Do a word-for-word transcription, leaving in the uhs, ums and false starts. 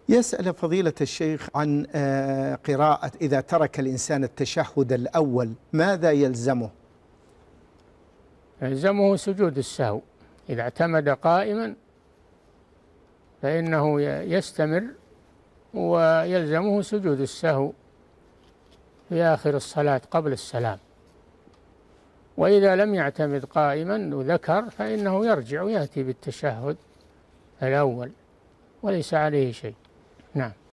يسأل فضيلة الشيخ عن آه، قراءة إذا ترك الإنسان التشهد الأول ماذا يلزمه؟ يلزمه سجود السهو. إذا اعتمد قائما فإنه يستمر ويلزمه سجود السهو في آخر الصلاة قبل السلام. وإذا لم يعتمد قائما وذكر فإنه يرجع ويأتي بالتشهد الأول وليس عليه شيء. نعم.